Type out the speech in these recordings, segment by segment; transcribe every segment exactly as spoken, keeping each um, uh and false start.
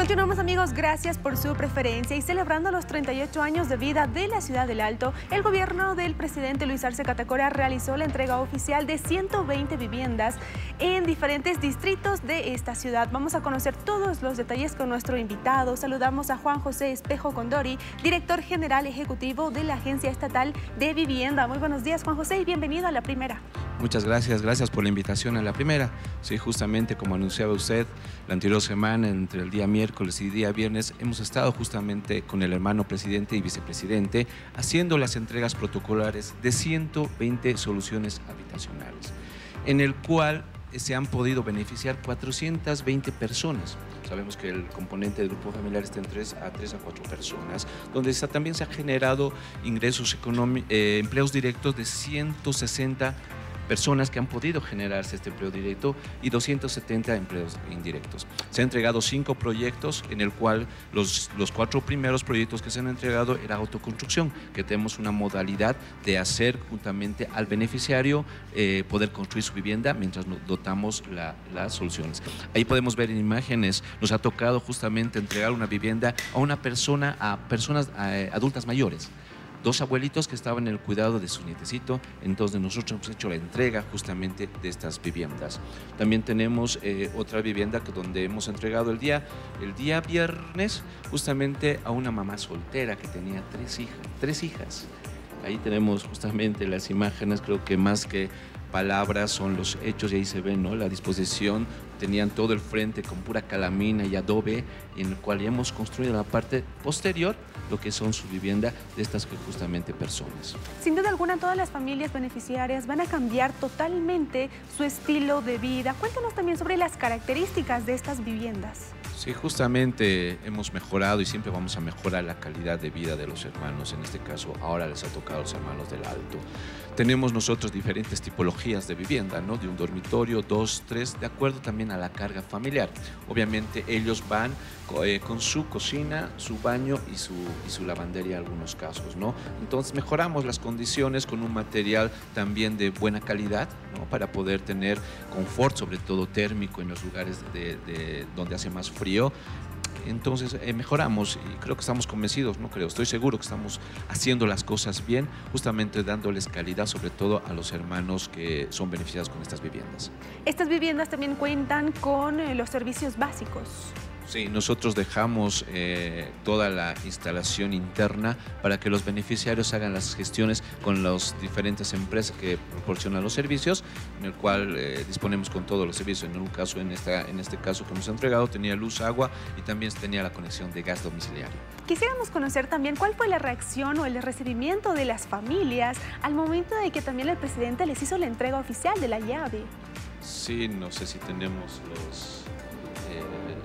Continuamos, amigos, gracias por su preferencia. Y celebrando los treinta y ocho años de vida de la ciudad del Alto, el gobierno del presidente Luis Arce Catacora realizó la entrega oficial de ciento veinte viviendas en diferentes distritos de esta ciudad. Vamos a conocer todos los detalles con nuestro invitado. Saludamos a Juan José Espejo Condori, director general ejecutivo de la Agencia Estatal de Vivienda. Muy buenos días, Juan José, y bienvenido a La Primera. Muchas gracias, gracias por la invitación a La Primera. Sí, justamente como anunciaba usted, la anterior semana, entre el día miércoles y el día viernes, hemos estado justamente con el hermano presidente y vicepresidente haciendo las entregas protocolares de ciento veinte soluciones habitacionales, en el cual se han podido beneficiar cuatrocientas veinte personas. Sabemos que el componente del grupo familiar está en tres a cuatro personas, donde está, también se ha generado ingresos económicos, eh, empleos directos de ciento sesenta personas que han podido generarse este empleo directo y doscientos setenta empleos indirectos. Se han entregado cinco proyectos, en el cual los, los cuatro primeros proyectos que se han entregado era autoconstrucción, que tenemos una modalidad de hacer juntamente al beneficiario eh, poder construir su vivienda mientras nos dotamos la, las soluciones. Ahí podemos ver en imágenes, nos ha tocado justamente entregar una vivienda a una persona, a personas a, a adultas mayores. Dos abuelitos que estaban en el cuidado de su nietecito, entonces nosotros hemos hecho la entrega justamente de estas viviendas. También tenemos eh, otra vivienda que donde hemos entregado el día, el día viernes justamente a una mamá soltera que tenía tres hijas, tres hijas. Ahí tenemos justamente las imágenes, creo que más que palabras son los hechos, y ahí se ve, ¿no?, la disposición. Tenían todo el frente con pura calamina y adobe, en el cual ya hemos construido la parte posterior, lo que son su vivienda de estas justamente personas. Sin duda alguna, todas las familias beneficiarias van a cambiar totalmente su estilo de vida. Cuéntanos también sobre las características de estas viviendas. Sí, justamente hemos mejorado y siempre vamos a mejorar la calidad de vida de los hermanos. En este caso, ahora les ha tocado a los hermanos del Alto. Tenemos nosotros diferentes tipologías de vivienda, ¿no? De un dormitorio, dos, tres, de acuerdo también a la carga familiar. Obviamente ellos van eh, con su cocina, su baño y su, y su lavandería en algunos casos, ¿no? Entonces mejoramos las condiciones con un material también de buena calidad, ¿no?, para poder tener confort, sobre todo térmico, en los lugares de, de, donde hace más frío. Entonces eh, mejoramos y creo que estamos convencidos, no creo, estoy seguro que estamos haciendo las cosas bien, justamente dándoles calidad, sobre todo a los hermanos que son beneficiados con estas viviendas. Estas viviendas también cuentan con eh, los servicios básicos. Sí, nosotros dejamos eh, toda la instalación interna para que los beneficiarios hagan las gestiones con las diferentes empresas que proporcionan los servicios, en el cual eh, disponemos con todos los servicios. En un caso, en, esta, en este caso que hemos entregado, tenía luz, agua y también tenía la conexión de gas domiciliario. Quisiéramos conocer también cuál fue la reacción o el recibimiento de las familias al momento de que también el presidente les hizo la entrega oficial de la llave. Sí, no sé si tenemos los... Eh,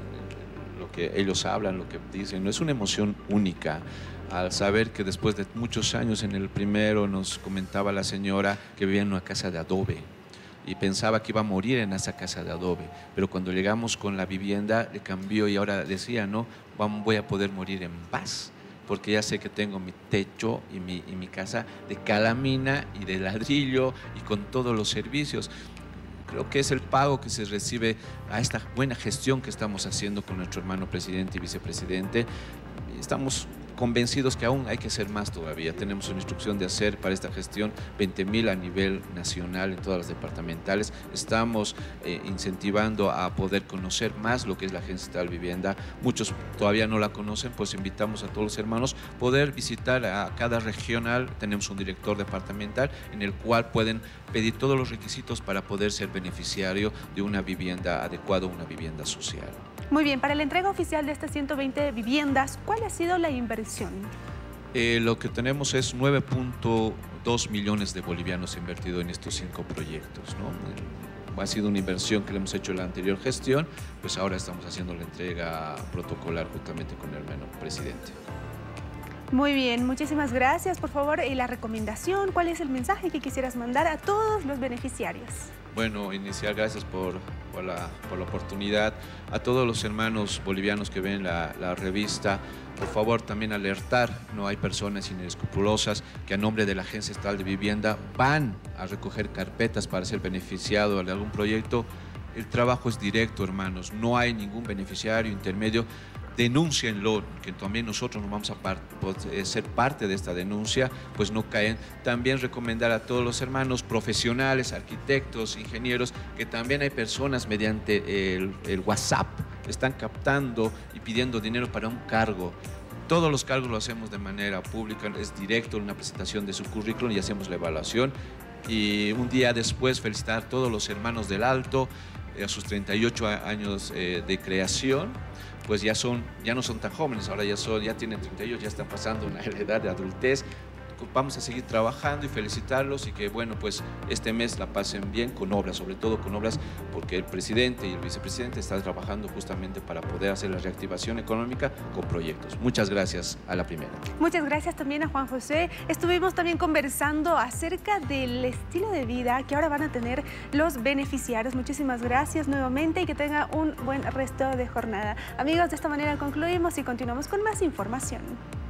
lo que ellos hablan, lo que dicen, no es una emoción única al saber que después de muchos años, en el primero nos comentaba la señora que vivía en una casa de adobe y pensaba que iba a morir en esa casa de adobe, pero cuando llegamos con la vivienda le cambió y ahora decía, no, voy a poder morir en paz, porque ya sé que tengo mi techo y mi, y mi casa de calamina y de ladrillo y con todos los servicios. Creo que es el pago que se recibe a esta buena gestión que estamos haciendo con nuestro hermano presidente y vicepresidente. Estamos convencidos que aún hay que hacer más todavía. Tenemos una instrucción de hacer para esta gestión veinte mil a nivel nacional en todas las departamentales. Estamos eh, incentivando a poder conocer más lo que es la Agencia Estatal de Vivienda. Muchos todavía no la conocen, pues invitamos a todos los hermanos a poder visitar a cada regional. Tenemos un director departamental en el cual pueden pedir todos los requisitos para poder ser beneficiario de una vivienda adecuada, una vivienda social. Muy bien, para la entrega oficial de estas ciento veinte viviendas, ¿cuál ha sido la inversión? Eh, lo que tenemos es nueve punto dos millones de bolivianos invertidos en estos cinco proyectos, ¿no? Ha sido una inversión que le hemos hecho en la anterior gestión, pues ahora estamos haciendo la entrega protocolar justamente con el hermano presidente. Muy bien, muchísimas gracias. Por favor, y la recomendación, ¿cuál es el mensaje que quisieras mandar a todos los beneficiarios? Bueno, iniciar, gracias por, por, la, por la oportunidad. A todos los hermanos bolivianos que ven la, la revista, por favor también alertar, no hay personas inescrupulosas que a nombre de la Agencia Estatal de Vivienda van a recoger carpetas para ser beneficiado de algún proyecto. El trabajo es directo, hermanos, no hay ningún beneficiario intermedio. denúncienlo, que también nosotros nos vamos a par ser parte de esta denuncia, pues no caen. También recomendar a todos los hermanos profesionales, arquitectos, ingenieros, que también hay personas mediante el, el WhatsApp, están captando y pidiendo dinero para un cargo. Todos los cargos lo hacemos de manera pública, es directo, una presentación de su currículum y hacemos la evaluación. Y un día después felicitar a todos los hermanos del Alto, eh, a sus treinta y ocho años eh, de creación, pues ya, son, ya no son tan jóvenes, ahora ya, son, ya tienen treinta y ocho, ya están pasando una edad de adultez. Vamos a seguir trabajando y felicitarlos y que, bueno, pues este mes la pasen bien con obras, sobre todo con obras, porque el presidente y el vicepresidente están trabajando justamente para poder hacer la reactivación económica con proyectos. Muchas gracias a la primera. Muchas gracias también a Juan José. Estuvimos también conversando acerca del estilo de vida que ahora van a tener los beneficiarios. Muchísimas gracias nuevamente y que tenga un buen resto de jornada. Amigos, de esta manera concluimos y continuamos con más información.